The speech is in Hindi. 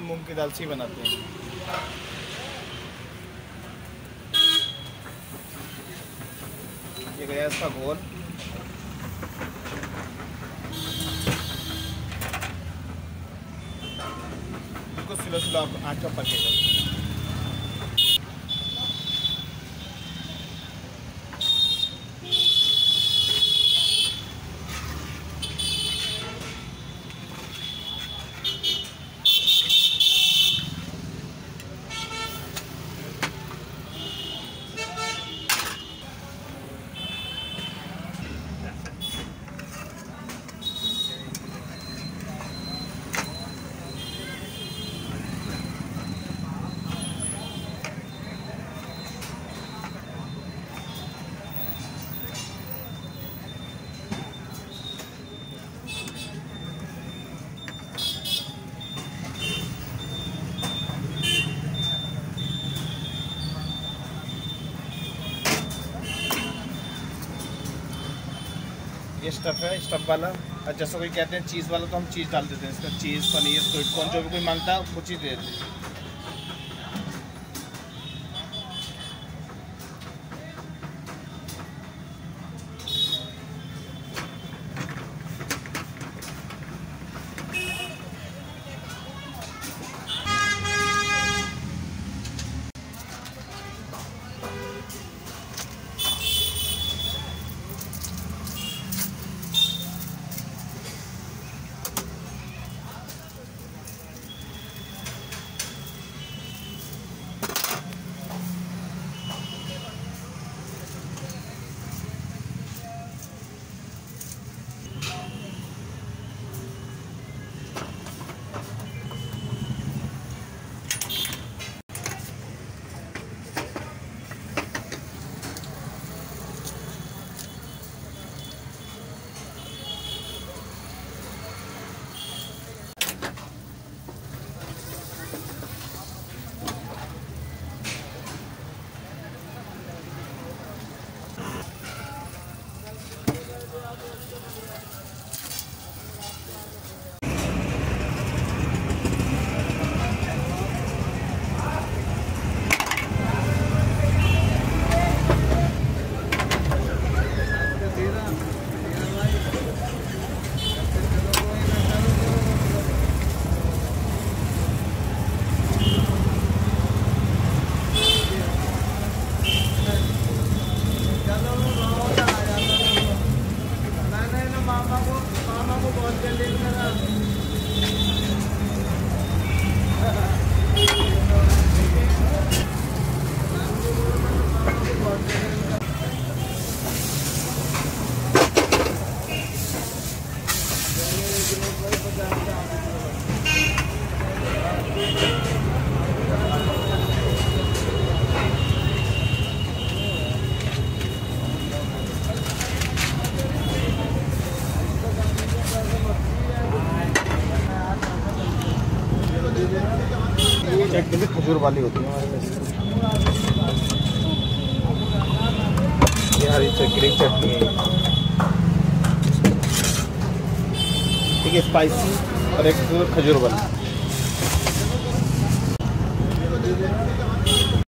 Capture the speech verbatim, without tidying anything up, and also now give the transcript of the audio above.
मूंग की दाल से ही बनाते हैं। ये गया इसका घोल। इसको स्लो स्लो आँच पर पकेगा। ये स्टफ़ है, स्टफ़ वाला। और जैसा कोई कहते हैं चीज़ वाला, तो हम चीज़ डाल देते हैं इसका। चीज़, पनीर, स्वीट कॉर्न, जो भी कोई मांगता है वो चीज़ दे देते हैं। चटनी भी खजूर वाली होती है हमारे पास। ये हरी चटनी चटनी है, ठीक है, स्पाइसी, और एक खजूर वाली।